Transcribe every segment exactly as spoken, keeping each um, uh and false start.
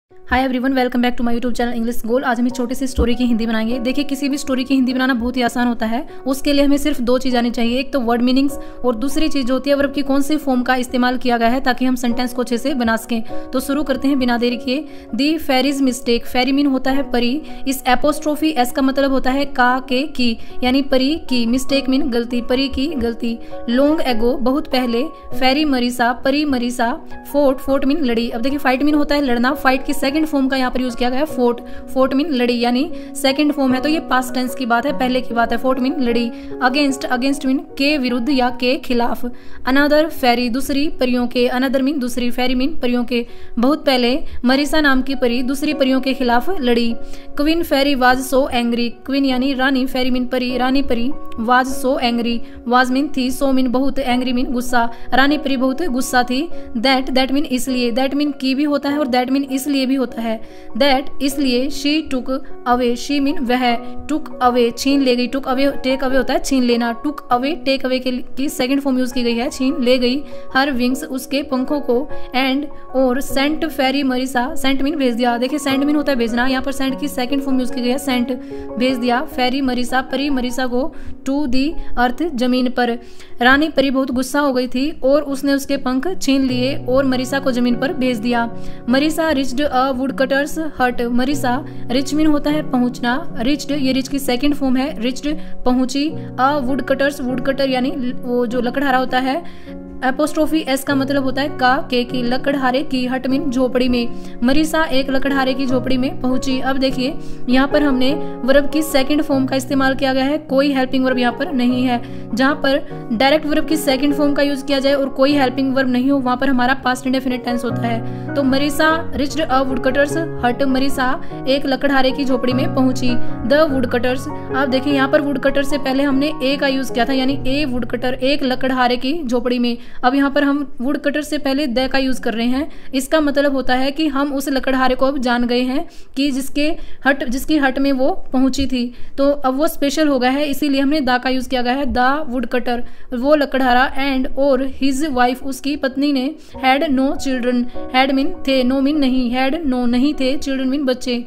Hi everyone, welcome back to my YouTube channel English goal. आज हम एक छोटी सी स्टोरी की हिंदी बनाएंगे। देखिए, किसी भी स्टोरी की हिंदी बनाना बहुत ही आसान होता है। उसके लिए हमें सिर्फ दो चीज़ आनी चाहिए, एक तो वर्ड मीनिंग्स और दूसरी चीज़ होती है वर्ब की कौन सी फॉर्म का इस्तेमाल किया गया है, ताकि हम सेंटेंस को अच्छे से बना सकें। तो शुरू करते हैं बिना देरी किए। The fairy's mistake. Fairy mean होता है परी। इस एपोस्ट्रोफी एस का मतलब होता है का के की, यानी परी की। मिस्टेक मीन गलती, परी की गलती। लॉन्ग एगो बहुत पहले। फेरी मरीसा, परी मरीसा। फोर्ट, फोर्ट मीन लड़ी। अब देखिए, फाइट मीन होता है लड़ना। फाइट की सेकंड फॉर्म का यहाँ पर यूज किया गया है फोर्ट। फोर्ट मीन लड़ी, यानी सेकंड फॉर्म है, तो ये पास्ट टेंस की बात है, पहले की बात है। फोर्ट मीन लड़ी। अगेंस्ट, अगेंस्ट मीन के विरुद्ध या के खिलाफ। अनदर फेरी, दूसरी परियों के। अनदर मीन दूसरी, फेरी मीन परियों के। बहुत पहले मरीसा नाम की परी दूसरी परियों के खिलाफ लड़ी। Queen fairy was so angry. Queen यानी रानी, फेरी मीन परी, रानी परी। Was so angry, was mean थी, सो मीन बहुत, एंग्री मीन गुस्सा। रानी परी बहुत गुस्सा थी। दैट, दैट मीन इसलिए। दैट मीन की भी होता है और दैट मीन इसलिए भी होता है। दैट इसलिए। She took away, she mean वह। टुक अवे छीन ले गई। टुक अवे, टेक अवे होता है छीन लेना। टुक अवे टेक अवे के की सेकंड फॉर्म यूज की गई है, छीन ले गई। हर विंग्स, उसके पंखों को। एंड और sent fairy Marisa, sent mean भेज दिया। देखिए, सेंड मीन होता है भेजना, यहाँ पर सेंट की सेकंड फॉर्म यूज की गई है, सेंट भेज दिया। फेरी मरीसा, परी मरीसा को टू दी अर्थ, जमीन पर। रानी परी बहुत गुस्सा हो गई थी और उसने उसके पंख छीन लिए और मरीसा को जमीन पर भेज दिया। Marisa reached a woodcutter's hut. Marisa reach mean होता है पहुंचना। रिच्ड, ये रिच की सेकंड फॉर्म है, रिच्ड पहुंची। A woodcutter's, woodcutter यानी वो जो लकड़हारा होता है। एपोस्ट्रोफी एस का मतलब होता है का के की, लकड़हारे की। हट मीन झोपड़ी में। मरीसा एक लकड़हारे की झोपड़ी में पहुंची। अब देखिए, यहाँ पर हमने वर्ब की सेकंड फॉर्म का इस्तेमाल किया गया है, कोई हेल्पिंग वर्ब यहाँ पर नहीं है। जहाँ पर डायरेक्ट वर्ब की सेकंड फॉर्म का यूज किया जाए और कोई हेल्पिंग वर्ब नहीं हो, वहां पर हमारा पास्ट इंडेफिनिट टेंस होता है। तो मरीसा रिच्ड अ वुडकटर्स हट। मरीसा एक लकड़हारे की झोपड़ी में पहुंची। The woodcutters. अब देखिए, यहाँ पर वुडकटर से पहले हमने ए का यूज किया था, यानी ए वुडकटर, एक लकड़हारे की झोपड़ी में। अब यहाँ पर हम वुड कटर से पहले द का यूज कर रहे हैं। इसका मतलब होता है कि हम उस लकड़हारे को अब जान गए हैं कि जिसके हट जिसकी हट में वो पहुंची थी, तो अब वो स्पेशल हो गया है, इसीलिए हमने दा का यूज किया गया है। द वुड कटर, वो लकड़हारा। एंड और हिज वाइफ, उसकी पत्नी ने। Had no children. Had mean थे, नो मीन नहीं। हैड नो नहीं थे, चिल्ड्रन मीन बच्चे।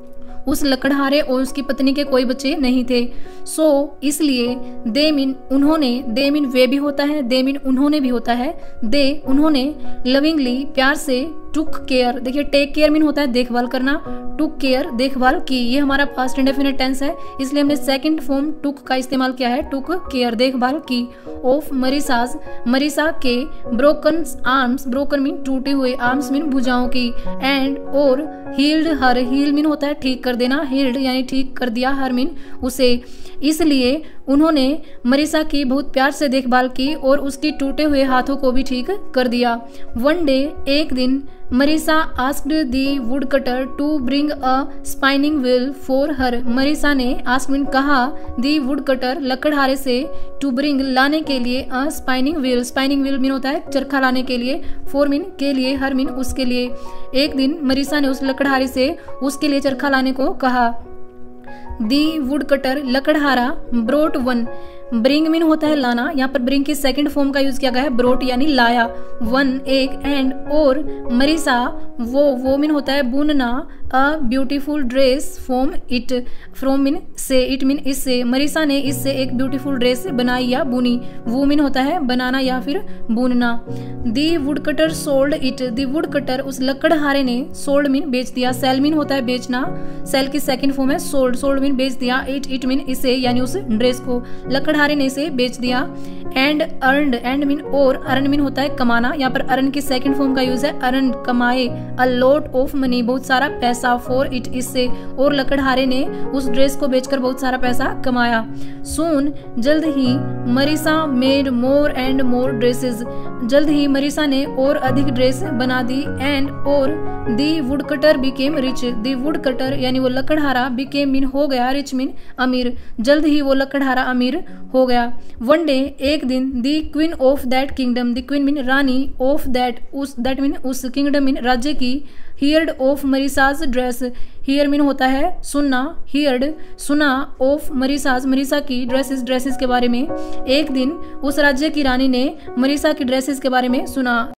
उस लकड़हारे और उसकी पत्नी के कोई बच्चे नहीं थे। सो so, इसलिए। दे मीन उन्होंने। दे मीन वे भी होता है, दे मीन उन्होंने भी होता है। दे उन्होंने लविंगली प्यार से। टुक केयर, देखिए टेक केयर मीन होता है देखभाल करना। टुक केयर देखभाल की, ये हमारा पास्ट इंडेफिनिट टेंस है, इसलिए हमने सेकंड फॉर्म टुक का इस्तेमाल किया है। टुक केयर देखभाल की। ऑफ मरीसास, मरीसा के। ब्रोकन आर्म्स, ब्रोकन मीन टूटे हुए, आर्म्स मीन भुजाओं की। एंड और हील्ड हर, हील मीन होता है ठीक कर देना, हील्ड यानी ठीक कर दिया, हर मीन उसे। इसलिए उन्होंने मरीसा की बहुत प्यार से देखभाल की और उसकी टूटे हुए हाथों को भी ठीक कर दिया। वन डे, एक दिन। Marisa asked the woodcutter to bring a spinning wheel for her. Marisa ने आस्क्ड मीन कहा, दी वुड कटर लकड़हारे से, टू ब्रिंग लाने के लिए, a spinning wheel, spinning wheel mean होता है चरखा लाने के लिए, फोर मीन के लिए, हर मीन उसके लिए। एक दिन मरीसा ने उस लकड़हारे से उसके लिए चरखा लाने को कहा। दी वुड कटर लकड़हारा ब्रोट वन। ब्रिंग मीन होता है लाना, यहाँ पर ब्रिंग की सेकंड फॉर्म का यूज किया गया है, ब्रोट यानी लाया। वन एक। एंड और मरीसा वो, वो मीन होता है बुनना। A beautiful dress from it, from mean से, इट मीन इससे। मरीसा ने इससे एक ब्यूटीफुल ड्रेस बनाई या बुनी। वो मीन होता है बनाना या फिर बुनना। The woodcutter sold it. The woodcutter उस लकड़हारे ने। सोल्ड मीन बेच दिया, सेल मीन होता है बेचना, सेल की सेकंड फॉर्म है सोल्ड, सोल्ड मीन बेच दिया। इट, इट मीन इसे, यानी उस ड्रेस को लकड़हारे ने इसे बेच दिया। एंड अर्नड, एंड मीन और, अर्न मीन होता है कमाना, यहाँ पर अर्न की सेकंड फॉर्म का यूज है, अर्न कमाए। अ लॉट ऑफ मनी, बहुत सारा पैसा। फॉर इट, इससे। और लकड़हारे ने उस ड्रेस को बेचकर बहुत सारा पैसा कमाया। सून, जल्द ही। Marisa made more and more dresses. जल्द ही मरीसा ने और अधिक ड्रेस बना दी। एंड और the woodcutter became rich. The woodcutter यानी वो लकड़हारा, बिकेम मीन हो गया, रिच मीन अमीर। जल्द ही वो लकड़हारा अमीर हो गया। वन डे, एक दिन। The queen of that kingdom. The queen mean रानी, ऑफ दैट उस, दैट मीन उस, किंगडम मीन राज्य की। Heard of Marisa's dress. Hear mean होता है सुनना, हियर्ड सुना। ऑफ मरीसाज, मरीसा की। ड्रेसेस, ड्रेसेस के बारे में। एक दिन उस राज्य की रानी ने मरीसा की ड्रेसेस के बारे में सुना।